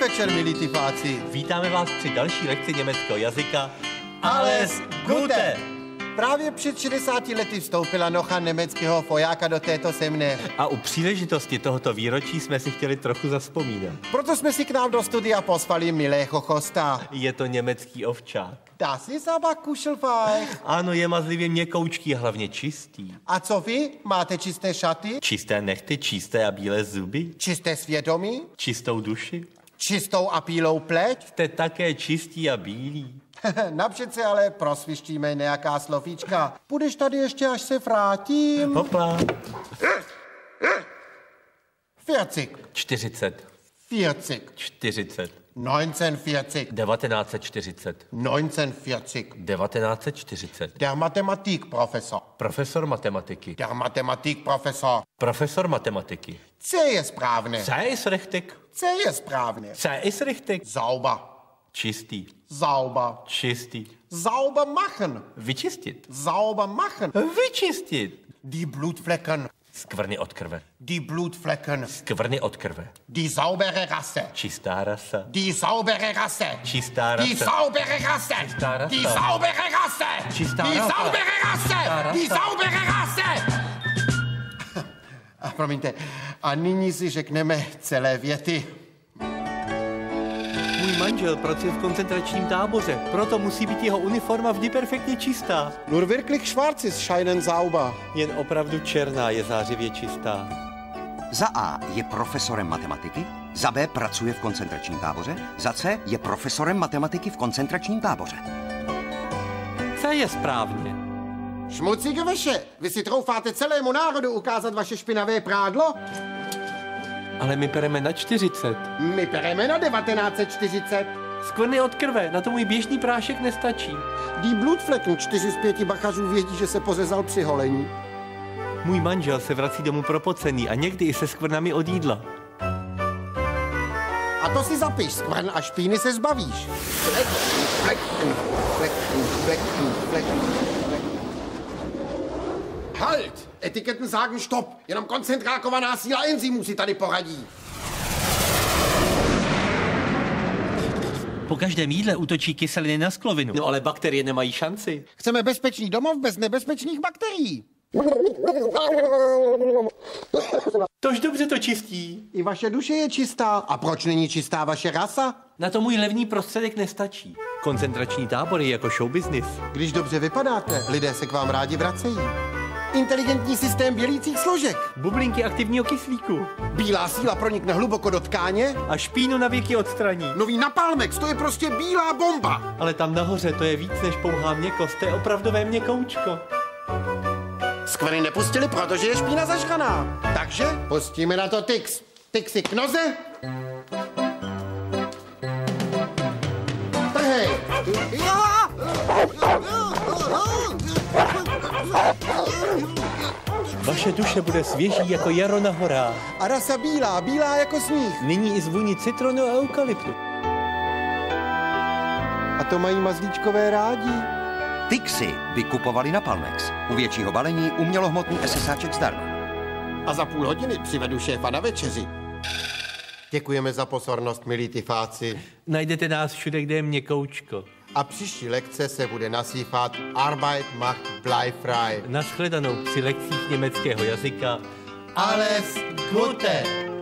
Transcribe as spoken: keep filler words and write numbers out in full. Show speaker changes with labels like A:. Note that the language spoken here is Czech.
A: večer, milí tyfáci.
B: Vítáme vás při další lekci německého jazyka.
A: Alles Gute! Právě před šedesáti lety vstoupila nocha německého vojáka do této země.
B: A u příležitosti tohoto výročí jsme si chtěli trochu zavzpomínat.
A: Proto jsme si k nám do studia pozvali milého hosta.
B: Je to německý ovčák.
A: Das ist aber kuschelweich.
B: Ano, je mazlivě měkoučký a hlavně čistý.
A: A co vy? Máte čisté šaty?
B: Čisté nehty, čisté a bílé zuby?
A: Čisté svědomí?
B: Čistou duši?
A: Čistou a bílou pleť?
B: Jste také čistý a bílý.
A: Napřed se ale prosvištíme nějaká slovíčka. Budeš tady ještě, až se vrátím?
B: Hopla.
A: Vierzig.
B: čtyřicet.
A: Vierzig.
B: čtyřicet.
A: neunzehnhundertvierzig.
B: devatenáct set čtyřicet.
A: neunzehnhundertvierzig.
B: devatenáct set čtyřicet.
A: Der Mathematikprofessor.
B: Profesor matematiky.
A: Der Mathematikprofessor.
B: Profesor matematiky.
A: C je správné.
B: C ist richtig.
A: C je správné.
B: C ist richtig.
A: Sauber.
B: Čistý.
A: Sauber.
B: Čistý.
A: Sauber machen.
B: Vyčistit.
A: Sauber machen.
B: Vyčistit.
A: Die Blutflecken.
B: Skvrny od krve.
A: Die Blutflecken.
B: Skvrny od krve.
A: Die saubere Rasse.
B: Čistá rasa.
A: Die saubere Rasse.
B: Čistá
A: Die
B: rasa.
A: saubere Rasse.
B: Čistá rasa.
A: Die saubere Rasse.
B: Čistá
A: Die
B: rasa.
A: saubere Rasse.
B: Čistá rasa.
A: Die saubere Rasse. A promiňte, a nyní si řekneme celé věty.
B: Můj manžel pracuje v koncentračním táboře, proto musí být jeho uniforma vždy perfektně čistá.
A: Nur wirklich schwarz ist scheinen sauber.
B: Jen opravdu černá je zářivě čistá.
C: Za A je profesorem matematiky, za B pracuje v koncentračním táboře, za C je profesorem matematiky v koncentračním táboře.
B: C je správně.
A: Šmucíky veše, vy si troufáte celému národu ukázat vaše špinavé prádlo?
B: Ale my pereme na čtyřicet.
A: My pereme na devatenáct set čtyřicet.
B: Skvrny od krve, na to můj běžný prášek nestačí.
A: Die Blutflecken, čtyři z pěti bachařů vědí, že se pořezal při holení.
B: Můj manžel se vrací domů propocený a někdy i se skvrnami od jídla.
A: A to si zapiš, skvrn a špíny se zbavíš. Flecken, flecken, flecken, flecken, flecken. Halt! Etiketten sagen Stopp. Jenom koncentrákovaná síla enzymů si tady poradí.
D: Po každém jídle útočí kyseliny na sklovinu.
B: No ale bakterie nemají šanci.
A: Chceme bezpečný domov bez nebezpečných bakterií.
B: Tož dobře to čistí.
A: I vaše duše je čistá. A proč není čistá vaše rasa?
B: Na to můj levný prostředek nestačí. Koncentrační tábor je jako show business.
A: Když dobře vypadáte, lidé se k vám rádi vracejí. Inteligentní systém bělících složek.
B: Bublinky aktivního kyslíku.
A: Bílá síla pronikne hluboko do tkáně.
B: A špínu na věky odstraní.
A: Nový Napalmex, to je prostě bílá bomba.
B: Ale tam nahoře to je víc než pouhá měkost, to je opravdové měkoučko.
A: Skvrny nepustili, protože je špína zažraná. Takže pustíme na to Tix. Tixi k noze. Trhej.
B: Vaše duše bude svěží jako jaro na horách.
A: A rasa bílá, bílá jako sníh.
B: Nyní i zvůní citronu a eukalyptu.
A: A to mají mazlíčkové rádi.
C: Tixi vykupovali na Palmex. U většího balení umělohmotný esesáček zdarma.
A: A za půl hodiny přivedu šéfa na večeři. Děkujeme za pozornost, milí tyfáci.
B: Najdete nás všude, kde je měkoučko.
A: A příští lekce se bude nazývat Arbeit macht bleifrei.
B: Nashledanou při lekcích německého jazyka.
A: Alles Gute!